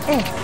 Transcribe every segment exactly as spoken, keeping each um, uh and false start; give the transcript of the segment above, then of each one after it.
ええ。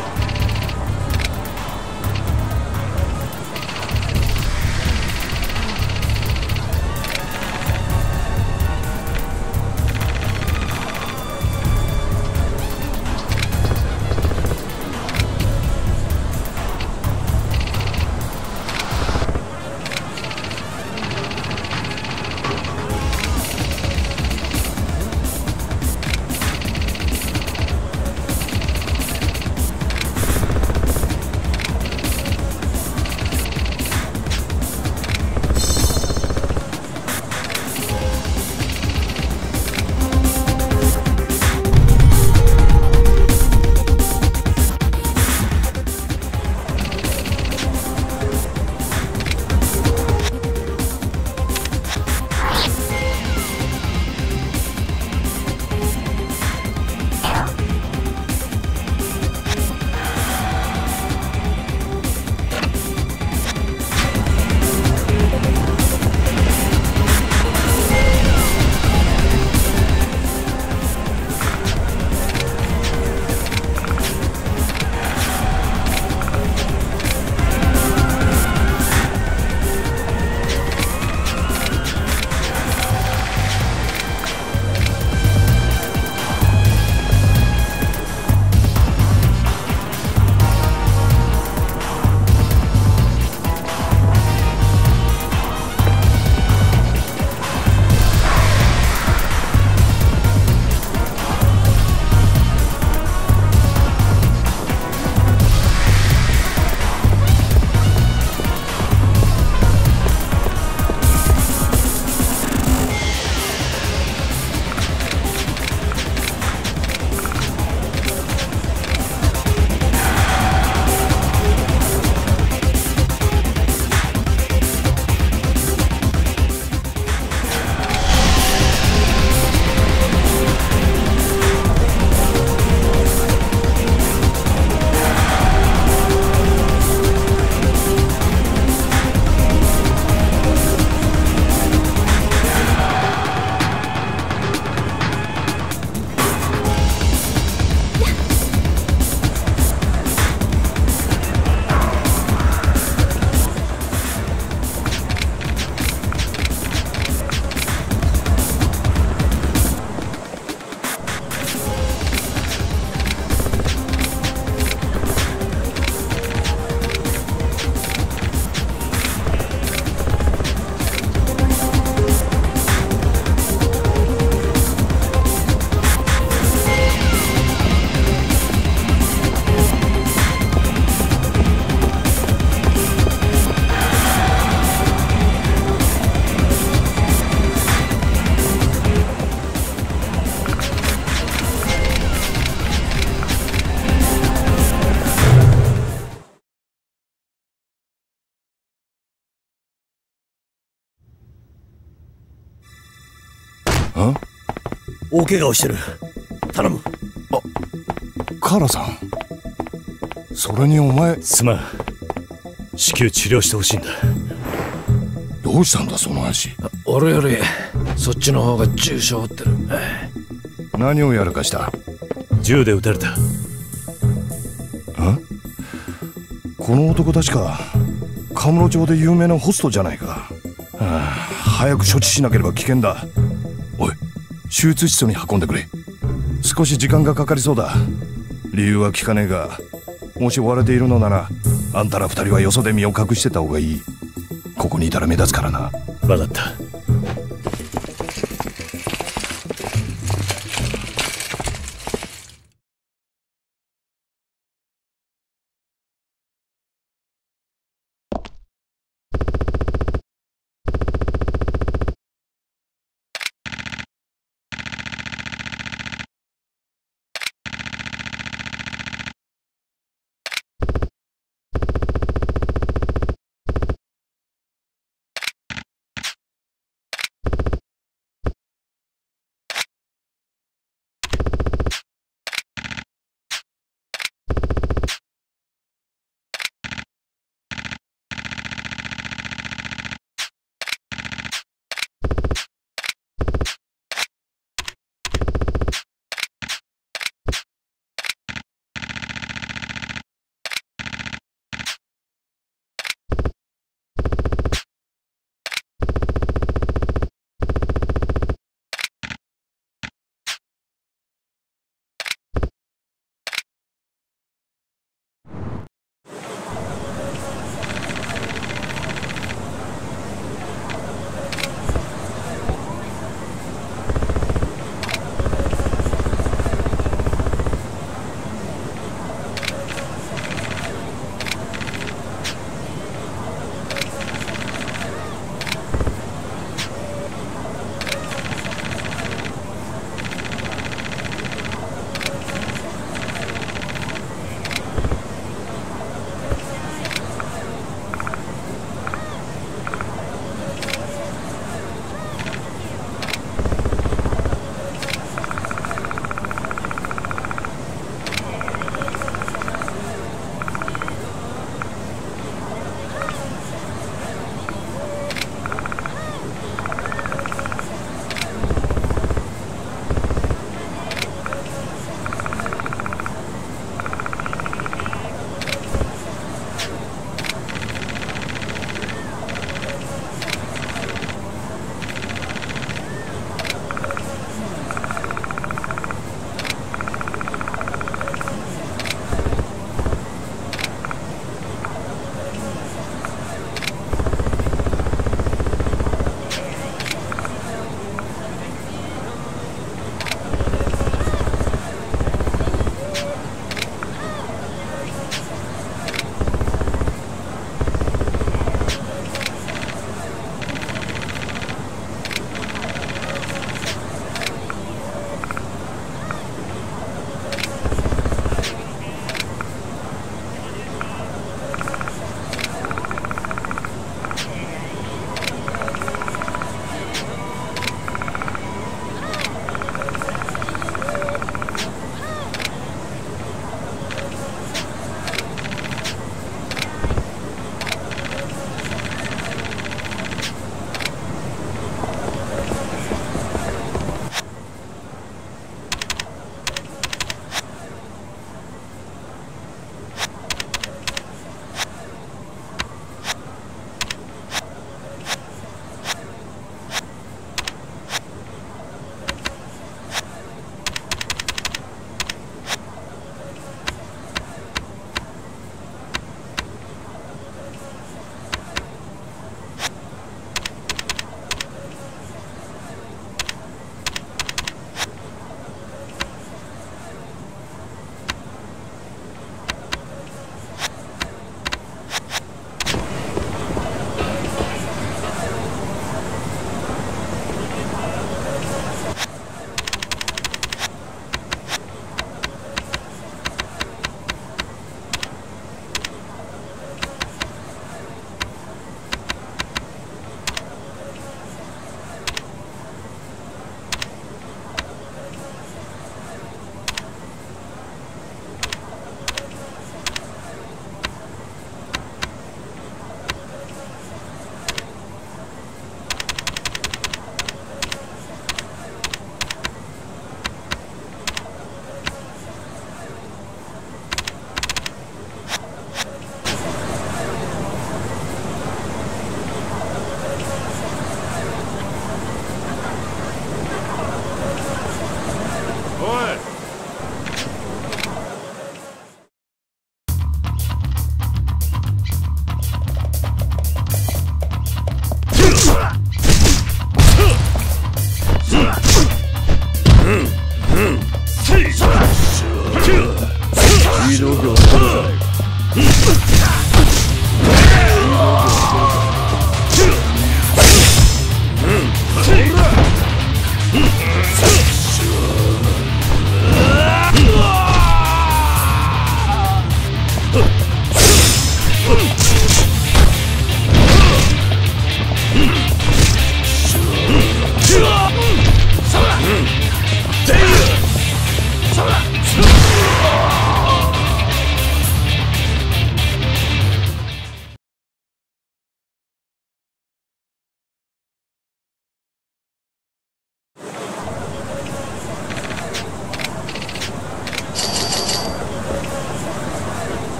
あ？ 大怪我をしてる。頼む。 あ、カーラさん。それにお前。 すまん。至急治療してほしいんだ。 どうしたんだその足。 俺よりそっちの方が重傷を負ってる。 何をやらかした？ 銃で撃たれた。 あ？この男確かカムロ町で有名なホストじゃないか。はあ、早く処置しなければ危険だ。おい、手術室に運んでくれ。少し時間がかかりそうだ。理由は聞かねえが、もし追われているのならあんたら二人はよそで身を隠してた方がいい。ここにいたら目立つからな。 分かった。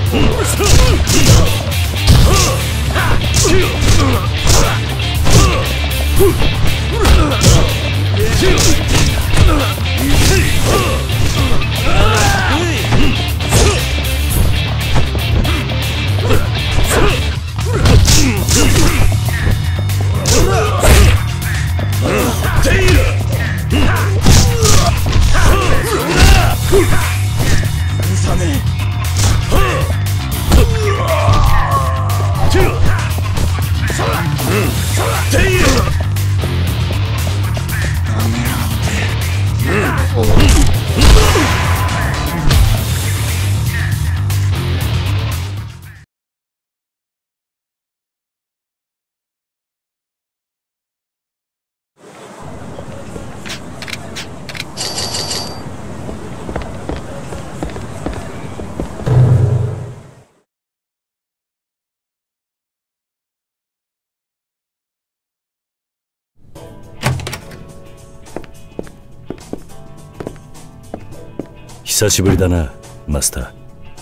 久しぶりだな、マスター。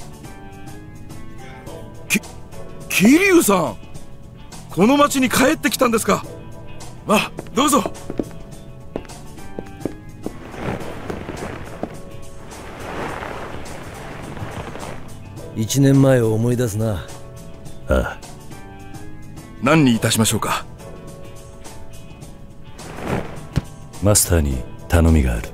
き桐生さん、この町に帰ってきたんですか。まあどうぞ。 一年前を思い出すな。 ああ。 何にいたしましょうか。 マスターに頼みがある。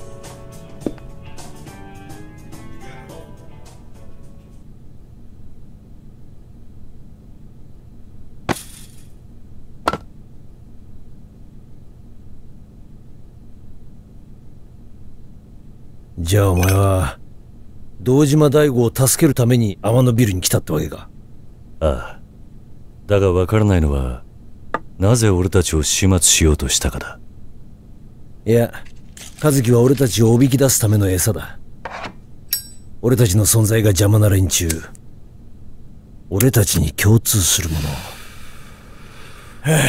じゃあお前は堂島大吾を助けるために天野ビルに来たってわけか。 ああ。だが分からないのは、なぜ俺たちを始末しようとしたかだ。 いや、和樹は俺たちをおびき出すための餌だ。俺たちの存在が邪魔な連中、俺たちに共通するもの。は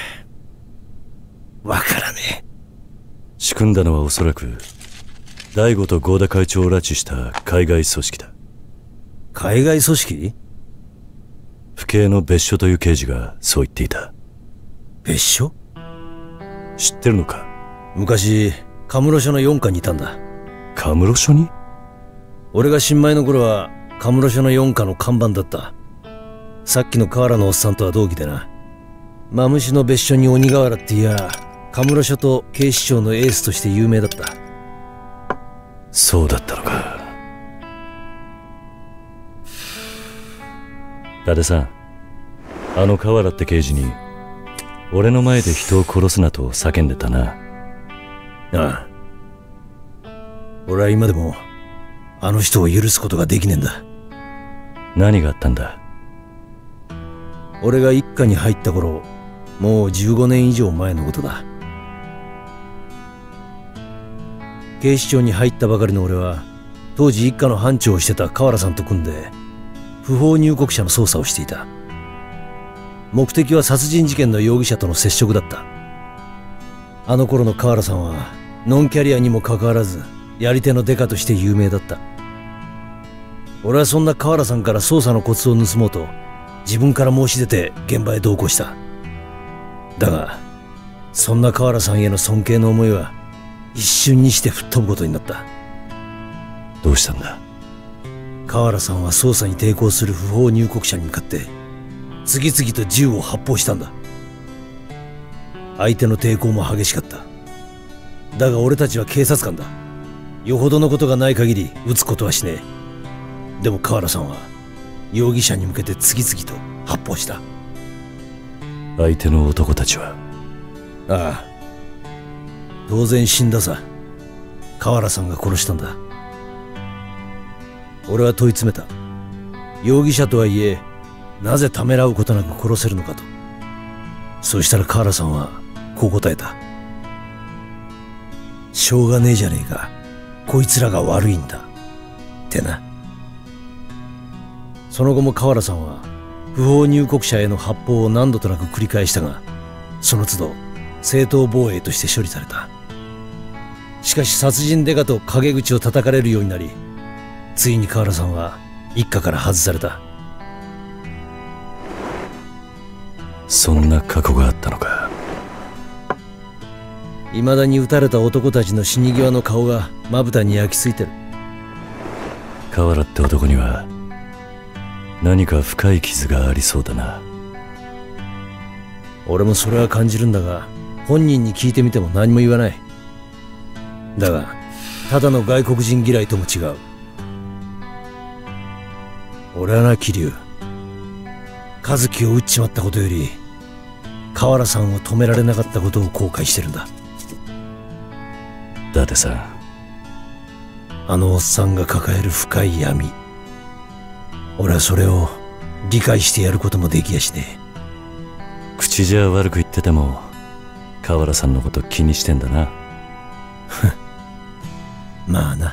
あ、わからねえ。 仕組んだのはおそらく大吾と合田会長を拉致した海外組織だ。 海外組織？ 府警の別所という刑事がそう言っていた。 別所？ 知ってるのか？ 昔カムロ署のよん課にいたんだ。 カムロ署に？ 俺が新米の頃はカムロ署のよん課の看板だった。さっきの河原のおっさんとは同期でな。マムシの別所に鬼瓦っていや、カムロ署と警視庁のエースとして有名だった。 そうだったのか。伊達さん、あの河原って刑事に俺の前で人を殺すなと叫んでたな。 ああ。俺は今でもあの人を許すことができねえんだ。 何があったんだ？ 俺が一課に入った頃、もうじゅうごねん以上前のことだ。警視庁に入ったばかりの俺は、当時一課の班長をしてた河原さんと組んで不法入国者の捜査をしていた。目的は殺人事件の容疑者との接触だった。あの頃の河原さんはノンキャリアにもかかわらずやり手のデカとして有名だった。俺はそんな河原さんから捜査のコツを盗もうと自分から申し出て現場へ同行した。だがそんな河原さんへの尊敬の思いは一瞬にして吹っ飛ぶことになった。 どうしたんだ？ 河原さんは捜査に抵抗する不法入国者に向かって次々と銃を発砲したんだ。相手の抵抗も激しかった。だが俺たちは警察官だ。よほどのことがない限り撃つことはしねえ。でも河原さんは容疑者に向けて次々と発砲した。 相手の男たちは？ ああ、当然死んださ。河原さんが殺したんだ。俺は問い詰めた。容疑者とはいえなぜためらうことなく殺せるのかと。そしたら河原さんはこう答えた。しょうがねえじゃねえか、こいつらが悪いんだってな。その後も河原さんは不法入国者への発砲を何度となく繰り返したが、その都度正当防衛として処理された。しかし殺人デカと陰口を叩かれるようになり、ついに河原さんは一家から外された。 そんな過去があったのか。 いまだに撃たれた男たちの死に際の顔がまぶたに焼き付いてる。 河原って男には何か深い傷がありそうだな。 俺もそれは感じるんだが、本人に聞いてみても何も言わない。だがただの外国人嫌いとも違う。俺はな、桐生、和樹を撃っちまったことより河原さんを止められなかったことを後悔してるんだ。 だってさ、 あのおっさんが抱える深い闇、俺はそれを理解してやることもできやしねえ。 口じゃ悪く言ってても河原さんのこと気にしてんだな。 まあな。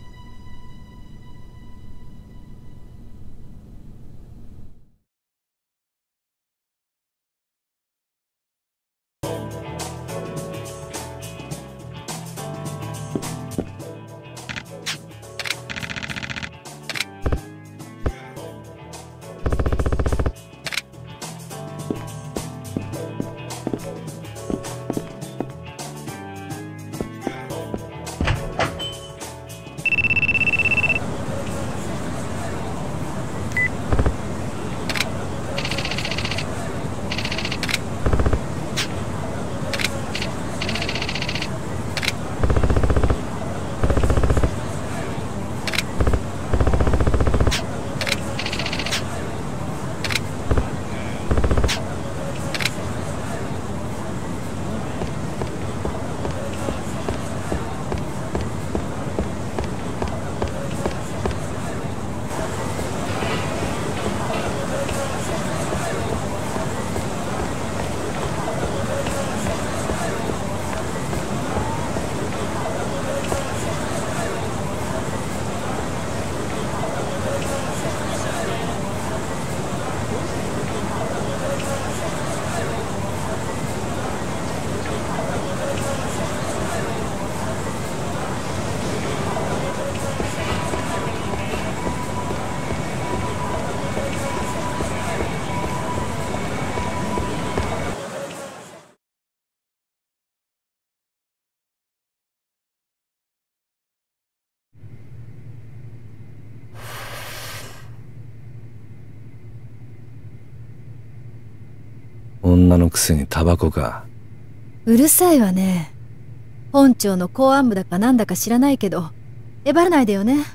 女のくせにタバコか。 うるさいわね。本庁の公安部だかなんだか知らないけど、えばらないでよね。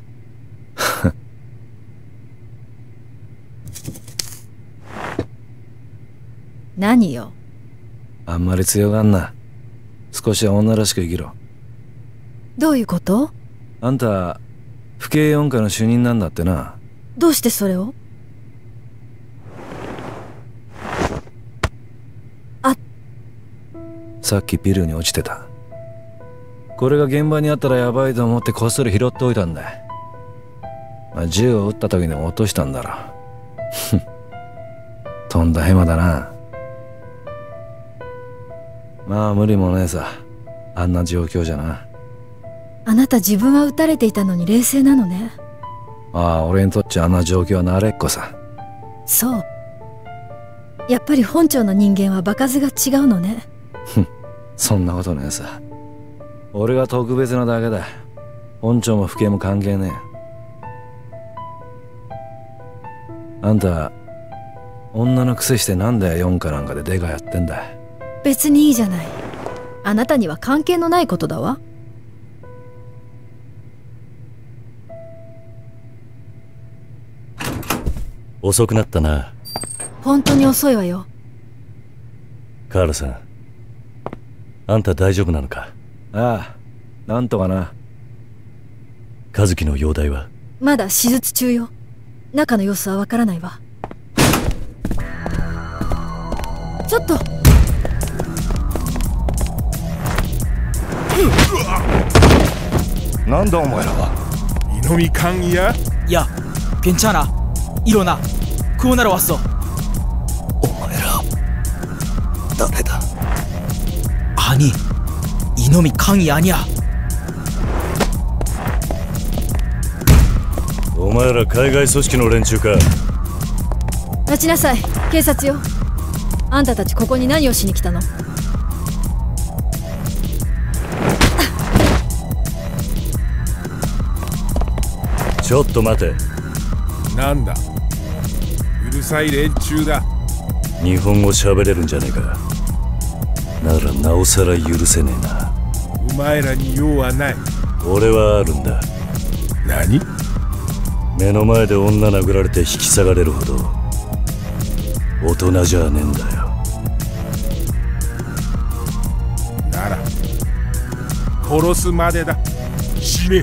何よ。 あんまり強がんな。少しは女らしく生きろ。 どういうこと？ あんた、府警四課の主任なんだってな。 どうしてそれを？あ、 さっきビルに落ちてた。これが現場にあったらヤバいと思ってこっそり拾っておいたんだ。まあ、銃を撃った時にも落としたんだろ。とんだヘマだな。まあ無理もねえさ。あんな状況じゃな。 あなた自分は撃たれていたのに冷静なのね。 ああ、俺にとっちゃあんな状況は慣れっこさ。 そう。やっぱり本庁の人間は場数が違うのね。 ふん、そんなことねえさ。俺が特別なだけだ。本庁も府警も関係ねえ。あんた、女のくせしてなんだよ四課なんかでデカやってんだ。 別にいいじゃない。あなたには関係のないことだわ。 遅くなったな。 本当に遅いわよ。 カールさん、あんた大丈夫なのか？ ああ、なんとかな。 和樹の容体は？ まだ手術中よ。中の様子はわからないわ。ちょっと。 なんだお前らは。 이놈이 강이야? 야, 괜찮아. 일어나. 구원하러 왔어. お前ら誰だ？ 아니, 이놈이 강이 아니야. おお前ら海外組織の連中か。 待ちなさい、警察よ。あんたたちここに何をしに来たの？ ちょっと待て。 なんだ、うるさい連中だ。 日本語喋れるんじゃねえか。ならなおさら許せねえな。 お前らに用はない。 俺はあるんだ。 何？ 目の前で女殴られて引き下がれるほど大人じゃねえんだよ。 なら殺すまでだ。死ね。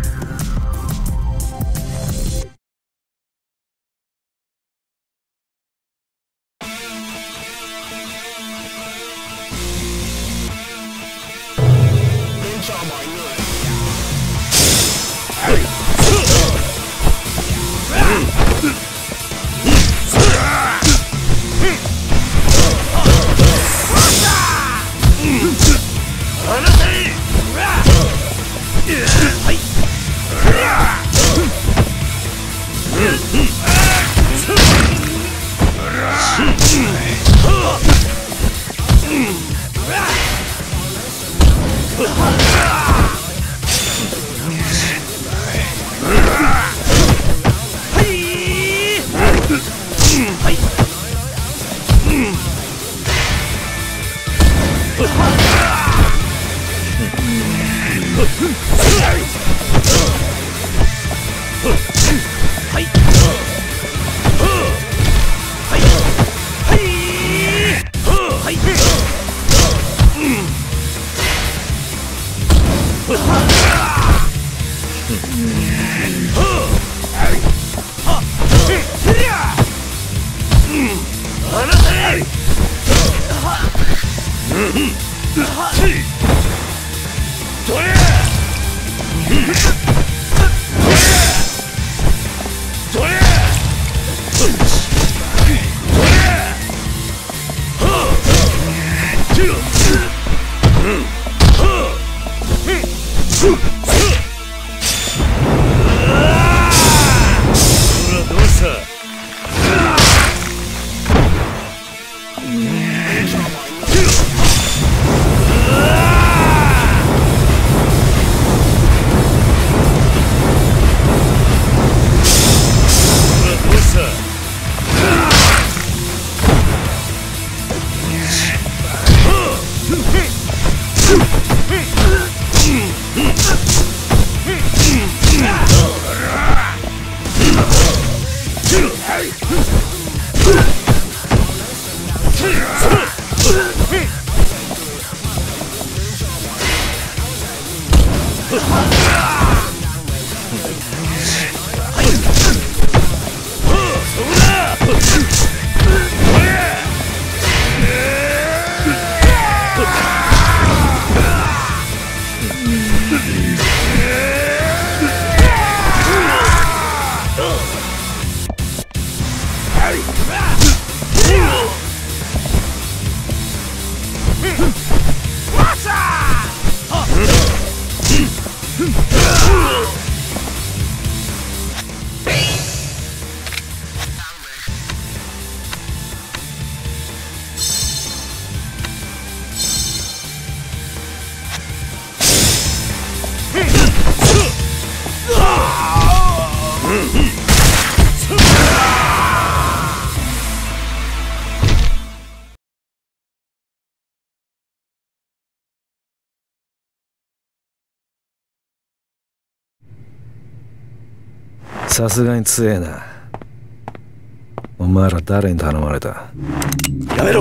さすがに強えな。お前ら誰に頼まれた？ やめろ。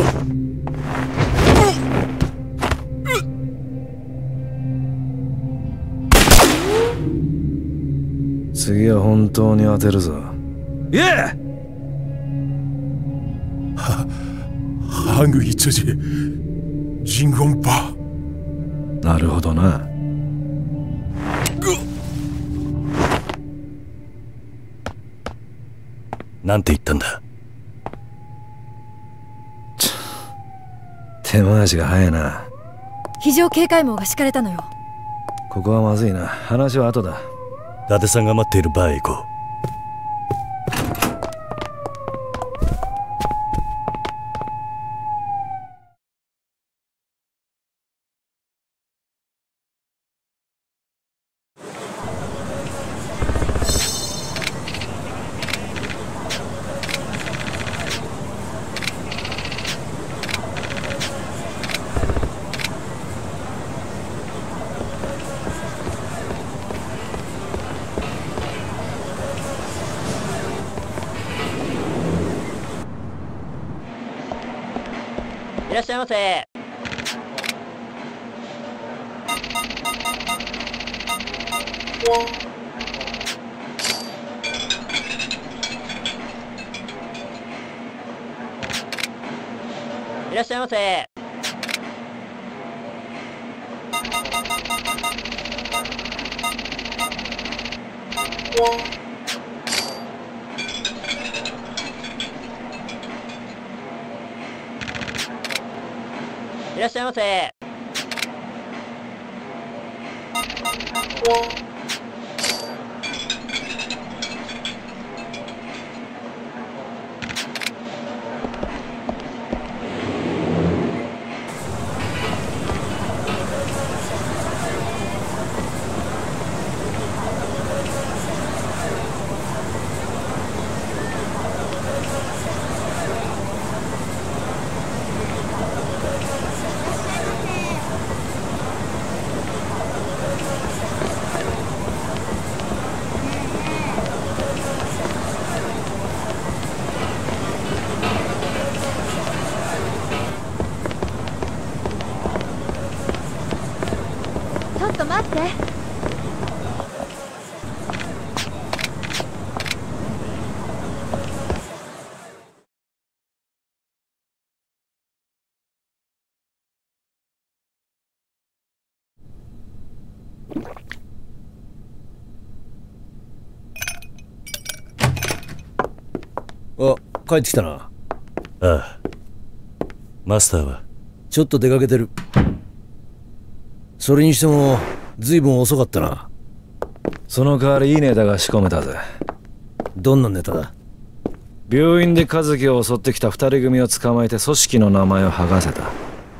次は本当に当てるぞ。 いえ！は、ハグイツジ、ジンゴンパ。 なるほどな。 なんて言ったんだ？ 手回しが早いな。 非常警戒網が敷かれたのよ。 ここはまずいな。話は後だ。 伊達さんが待っているバーへ行こらっしゃいませ。いらっしゃいませ。いらっしゃいませ。 ちょっと待って。 あ、帰ってきたな。 ああ。マスターはちょっと出かけてる。それにしても随分遅かったな。 その代わりいいネタが仕込めたぜ。 どんなネタだ？ 病院で和樹を襲ってきた二人組を捕まえて組織の名前を剥がせた。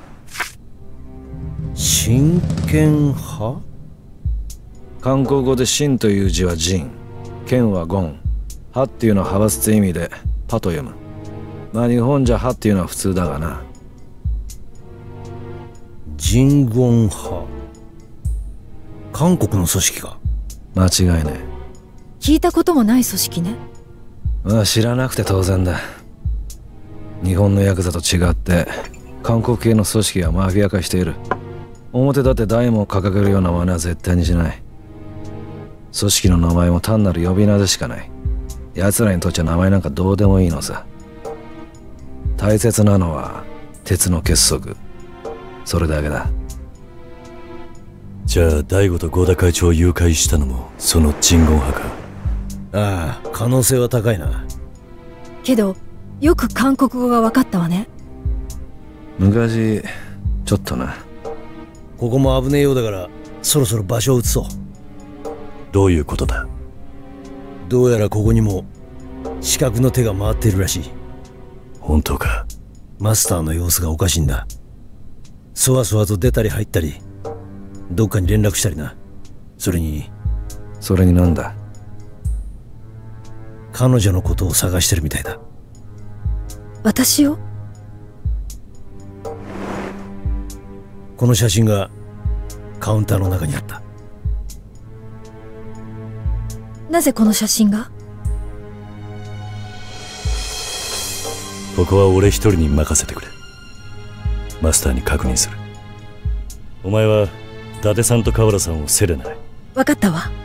真剣派？ 韓国語で真という字は仁、剣は言、派っていうのは派閥って意味でパと読む。まあ日本じゃ派っていうのは普通だがな。 真言派。韓国の組織か？ 間違いねえ。 聞いたこともない組織ね。 まあ知らなくて当然だ。日本のヤクザと違って韓国系の組織はマフィア化している。表立って大門を掲げるような真似は絶対にしない。組織の名前も単なる呼び名でしかない。奴らにとっちゃ名前なんかどうでもいいのさ。大切なのは鉄の結束、それだけだ。 じゃあ大悟と合田会長を誘拐したのもその鎮魂派か？ ああ、可能性は高いな。 けどよく韓国語が分かったわね。 昔ちょっとな。 ここも危ねえようだからそろそろ場所を移そう。 どういうことだ？ どうやらここにも刺客の手が回っているらしい。 本当か？ マスターの様子がおかしいんだ。そわそわと出たり入ったり、どっかに連絡したりな。それにそれになんだ？ 彼女のことを探してるみたいだ。 私を？ この写真がカウンターの中にあった。 なぜこの写真が？ ここは俺一人に任せてくれ。マスターに確認する。お前は伊達さんと河原さんをせれない。 分かったわ。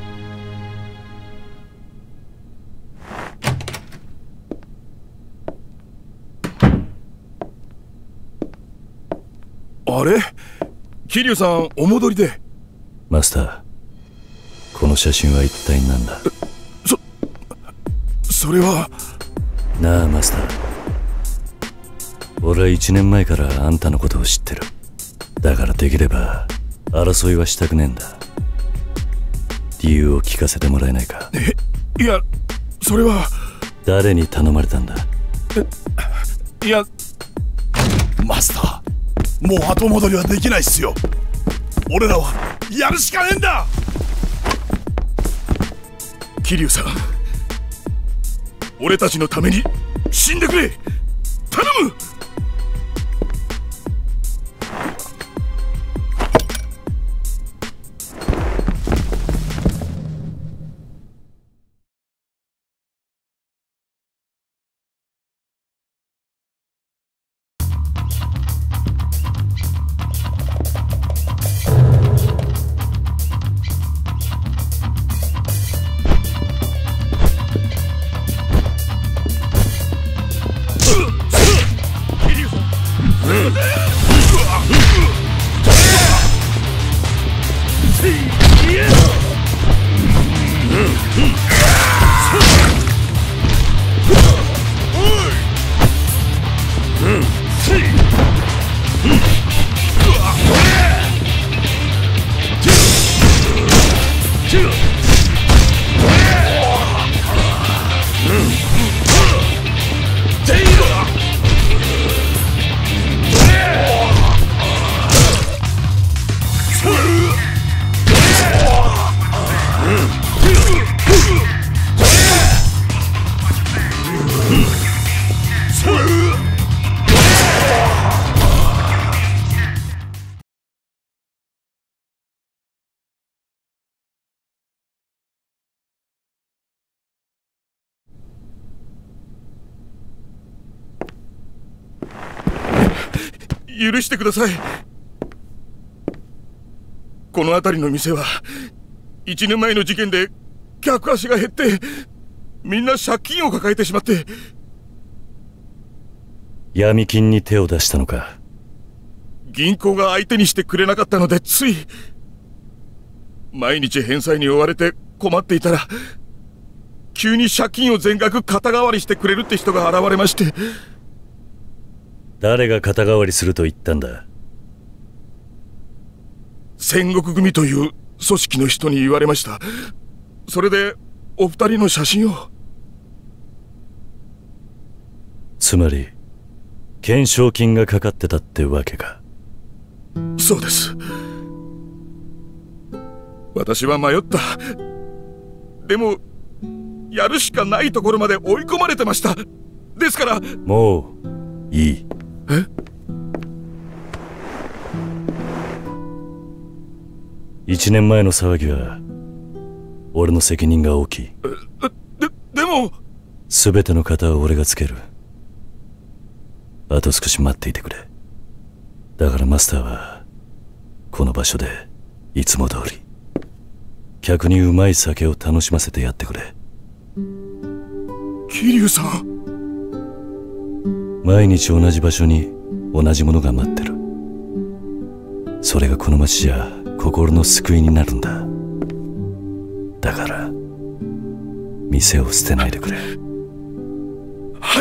あれ、桐生さんお戻りで。 マスター、この写真は一体何だ？ そそれは。 なあマスター、俺は一年前からあんたのことを知ってる。だからできれば争いはしたくねえんだ。理由を聞かせてもらえないか？ え、いや、それは。 誰に頼まれたんだ？ いや、マスター、もう後戻りはできないっすよ。俺らはやるしかねえんだ。桐生さん、俺たちのために死んでくれ。頼む。 許してください。この辺りの店はいちねんまえの事件で客足が減ってみんな借金を抱えてしまって。 闇金に手を出したのか。 銀行が相手にしてくれなかったのでつい。毎日返済に追われて困っていたら急に借金を全額肩代わりしてくれるって人が現れまして。 誰が肩代わりすると言ったんだ。 戦国組という組織の人に言われました。それでお二人の写真を。 つまり懸賞金がかかってたってわけか。 そうです。私は迷った。でもやるしかないところまで追い込まれてました。ですから。 もういい。 え？ 一年前の騒ぎは俺の責任が大きい。 で、でも全ての型は俺がつける。あと少し待っていてくれ。だからマスターはこの場所でいつも通り客にうまい酒を楽しませてやってくれ。 桐生さん。 毎日同じ場所に同じものが待ってる。それがこの街じゃ心の救いになるんだ。だから店を捨てないでくれ。 はい。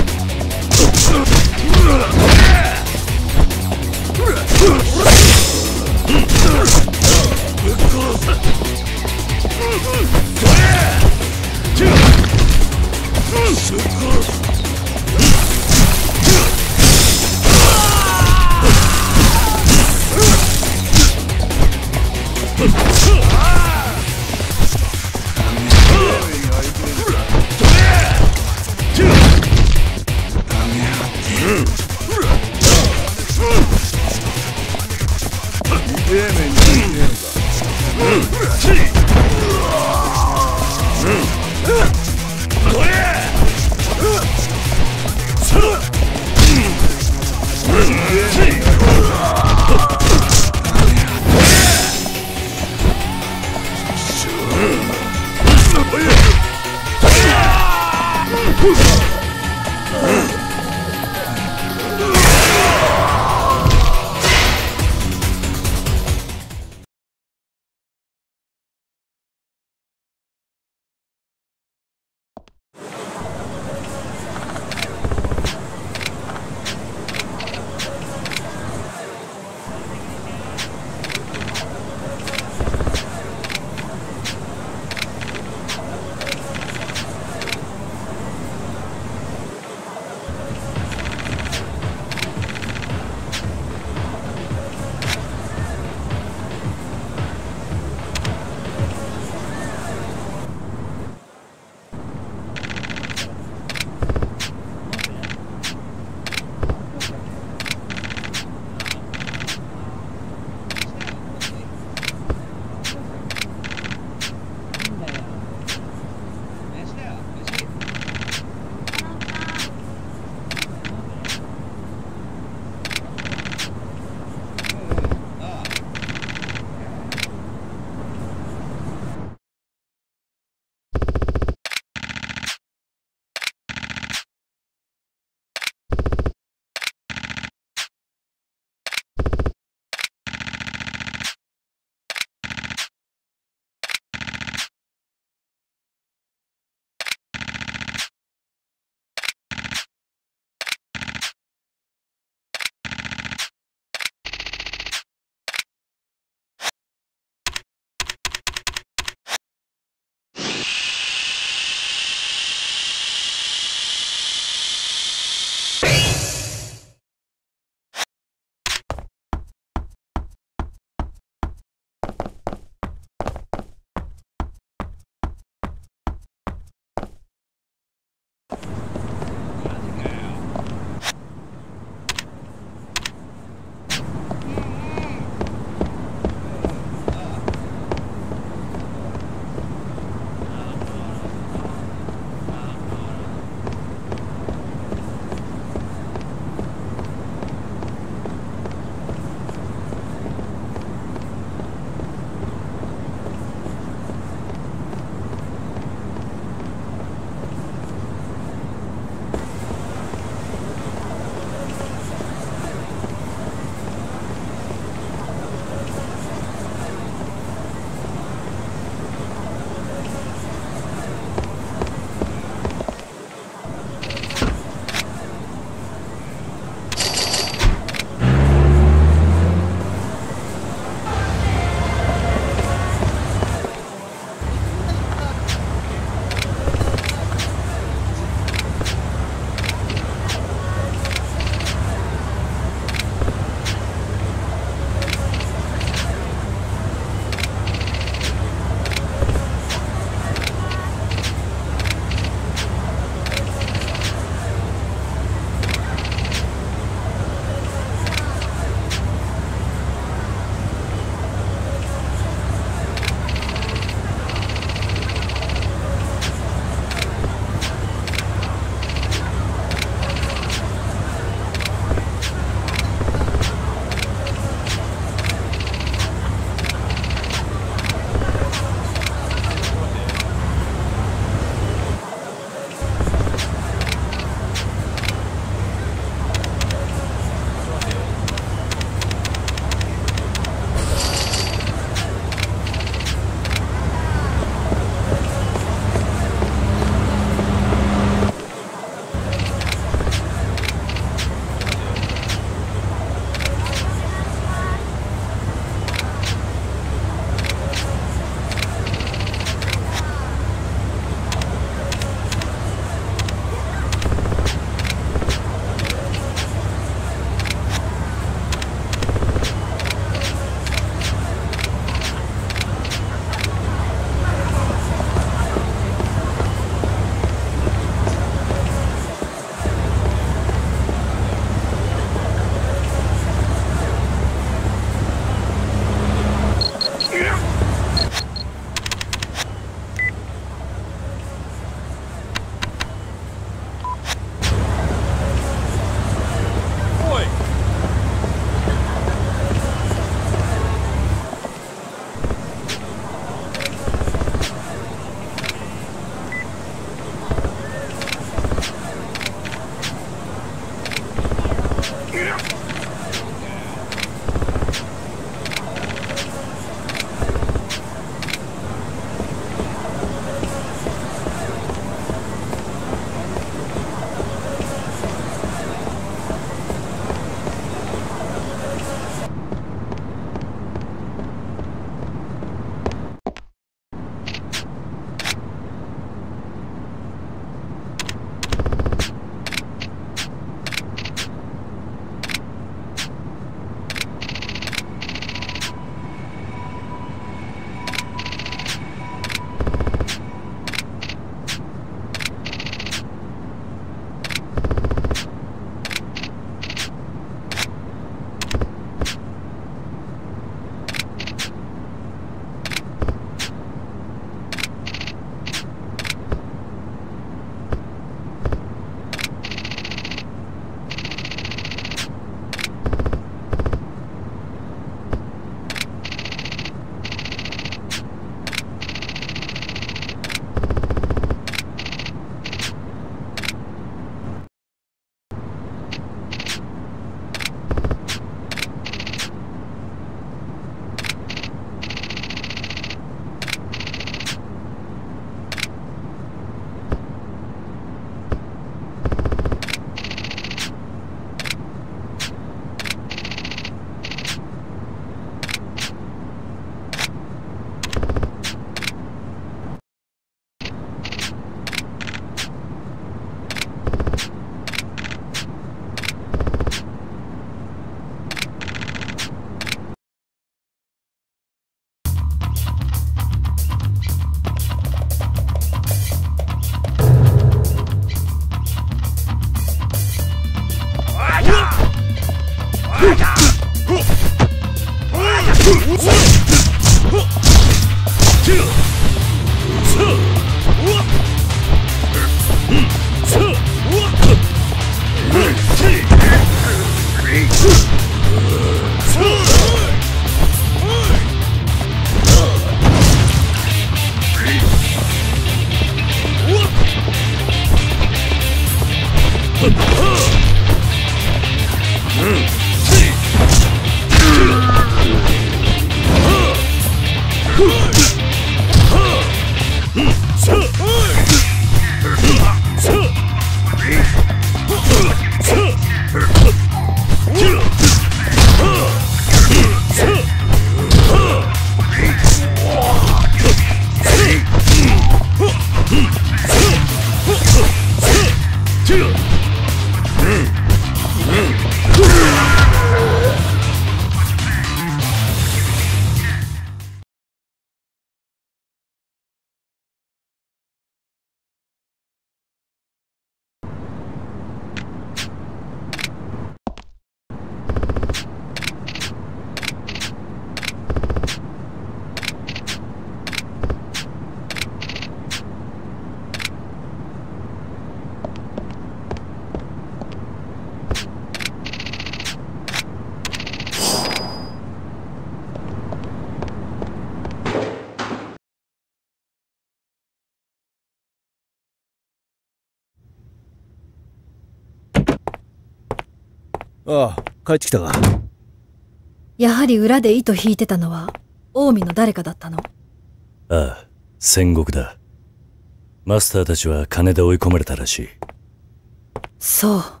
ああ、帰ってきたか。 やはり裏で糸引いてたのは近江の誰かだったの？ ああ、戦国だ。マスターたちは金で追い込まれたらしい。 そう。 は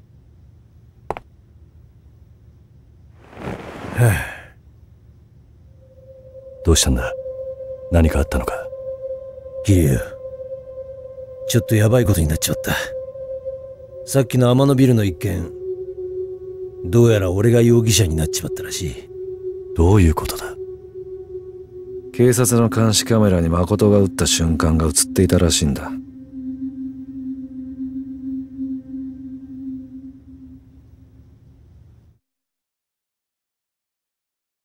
あ、 どうしたんだ？何かあったのか？ 桐生、ちょっとヤバいことになっちまった。さっきの天野ビルの一件、どうやら俺が容疑者になっちまったらしい。 どういうことだ？ 警察の監視カメラに誠が撃った瞬間が映っていたらしいんだ。